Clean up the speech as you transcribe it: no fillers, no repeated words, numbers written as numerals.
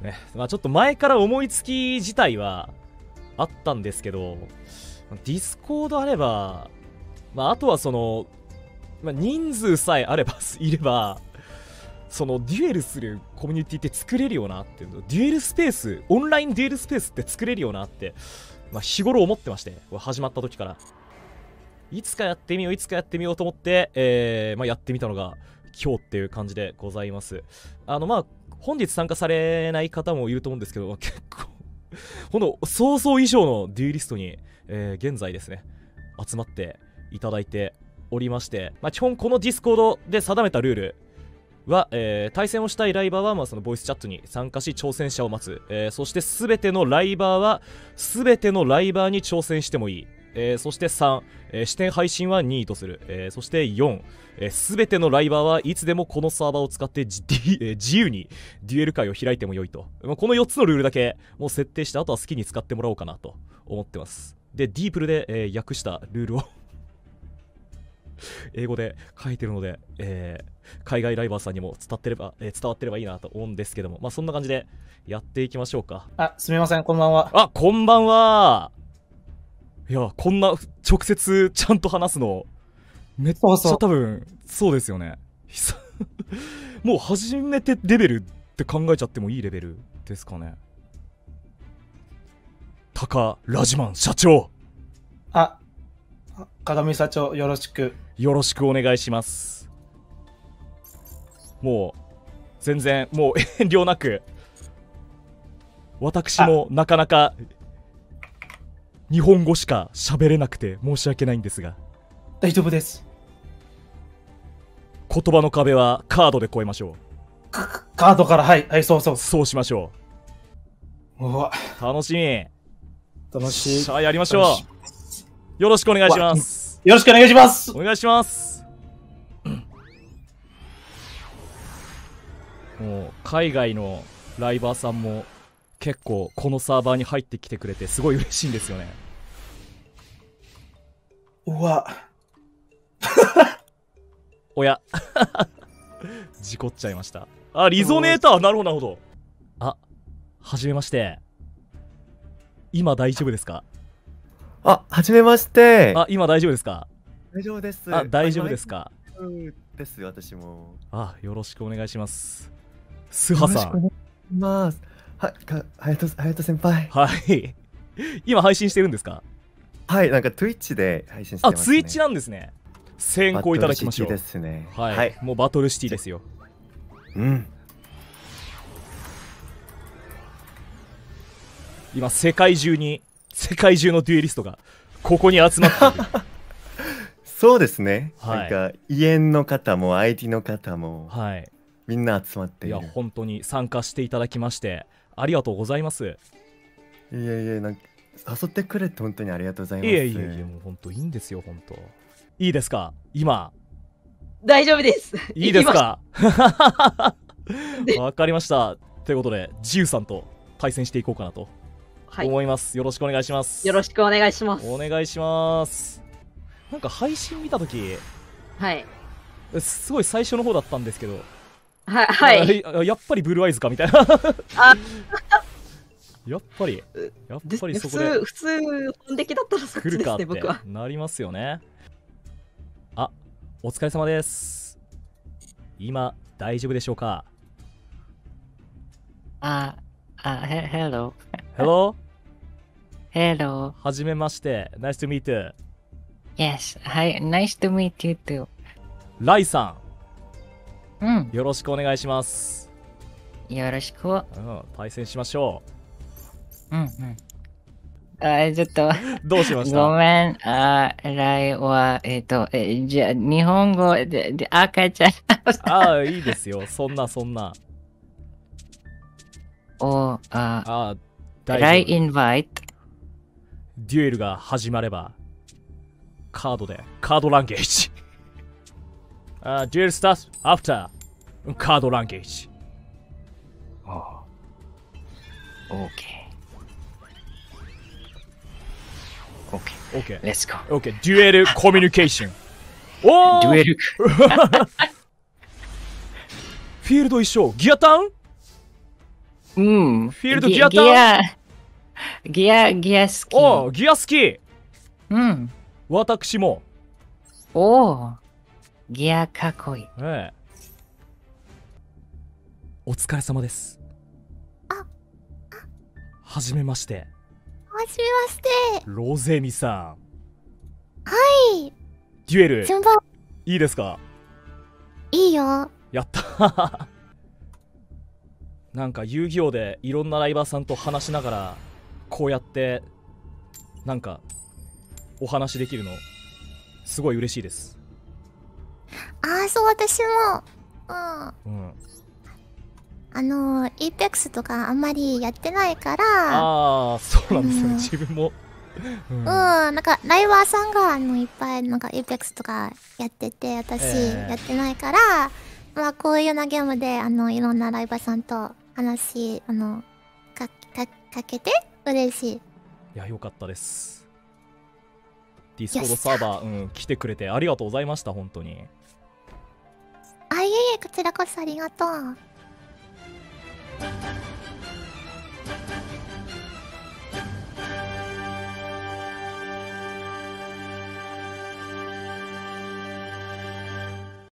ね、まあちょっと前から思いつき自体はあったんですけど、ディスコードあれば、まああとはその、まあ、人数さえあればいれば、そのデュエルするコミュニティって作れるよなっていうの、デュエルスペース、オンラインデュエルスペースって作れるよなって、まあ、日頃思ってまして、これ始まった時から。いつかやってみよう、いつかやってみようと思って、まあ、やってみたのが今日っていう感じでございます。まあ、本日参加されない方もいると思うんですけど、結構、ほんと、想像以上のデュエリストに、現在ですね、集まっていただいておりまして、まあ、基本このディスコードで定めたルールは、対戦をしたいライバーは、まあ、そのボイスチャットに参加し挑戦者を待つ、そして全てのライバーは全てのライバーに挑戦してもいい、そして3、視点配信は任意とする、そして4、全てのライバーはいつでもこのサーバーを使って自由にデュエル会を開いてもよいと、まあ、この4つのルールだけもう設定して、あとは好きに使ってもらおうかなと思ってます。でディープルで、訳したルールを英語で書いてるので、海外ライバーさんにも伝わってればいいなと思うんですけども、まあそんな感じでやっていきましょうか。 あ、すみません、こんばんは。 あ、こんばんは。いや、こんな直接ちゃんと話すのめっちゃ多分そうですよね。もう初めてレベルって考えちゃってもいいレベルですかね。タカラジマン社長。 あ、鏡社長、よろしくお願いします。もう全然もう遠慮なく、私もなかなか日本語しか喋れなくて申し訳ないんですが。 大丈夫です。 言葉の壁はカードで越えましょう。 カードから、はいはい、そうしましょう。 うわ、 楽しみ。 楽しい。 さあやりましょう。よろしくお願いします。 よろしくお願いします。 お願いします。もう海外のライバーさんも結構このサーバーに入ってきてくれてすごい嬉しいんですよね。 うわおや事故っちゃいました。あ、リゾネーター、なるほどなるほど。あ、はじめまして。今大丈夫ですか？ あ、はじめまして。 あ、今大丈夫ですか？ 大丈夫です。 あ、大丈夫ですか？ です、私も。 あ、よろしくお願いします。スハさん。 よろしくお願いします。はい、隼人先輩。 はい。今配信してるんですか？ はい、なんか Twitch で配信してますね。 あ、Twitch なんですね。先行いただきましょう。 ですね。 はい。もうバトルシティですよ。 うん。 今世界中のデュエリストがここに集まっている。 そうですね。 はい、 なんか家縁の方も相手の方も、 はい、 みんな集まっている。 いや本当に参加していただきましてありがとうございます。 いえ、なんか誘ってくれて本当にありがとうございます。 いえ、もう本当いいんですよ、本当。いいですか？今大丈夫です。 いいですか？わかりました。ということでジウさんと対戦していこうかなと思います。よろしくお願いします。 よろしくお願いします。 お願いします。なんか配信見たとき、 はい、 すごい最初の方だったんですけど、 はい、 やっぱりブルーアイズかみたいな。やっぱりそこで普通本出来だったらそっちですね、僕は。 なりますよね。あ、お疲れ様です。今大丈夫でしょうか ？Hello。 はじめまして。Nice to meet you. Yes. Hi. Nice to meet you too. ライさん。うん。 よろしくお願いします。 よろしく。 対戦しましょう。ちょっと。 どうしました？ ごめん。ライは、じゃあ、日本語で赤ちゃん。 いいですよ。そんな。 ライインバイト。 デュエルが始まれば、カードランゲージ。デュエルスタートアフター、カードランゲージ。 OK。Let's go。 OK。デュエルコミュニケーション。 デュエル。 フィールド一緒。ギアタウン？ うん。 フィールドギアタウン。 ギア好き。 おう、ギア好き。 うん。 私も。 おお。ギアかっこいい。 ええ。お疲れ様です。はじめまして。 はじめまして。 ロゼミさん。 はい。 デュエル。 順番。 いいですか？ いいよ。 やったなんか遊戯王でいろんなライバーさんと話しながらこうやってなんかお話できるのすごい嬉しいです。 そう、私も。 うん。 イーペックスとかあんまりやってないから。 そうなんですよね、自分も。 なんかライバーさんがいっぱいなんかイーペックスとかやってて、私やってないから、まあこういうようなゲームでいろんなライバーさんと話かけて嬉しい。 いや、よかったです。ディスコードサーバー、来てくれてありがとうございました、本当に。 いえいえ、こちらこそありがとう。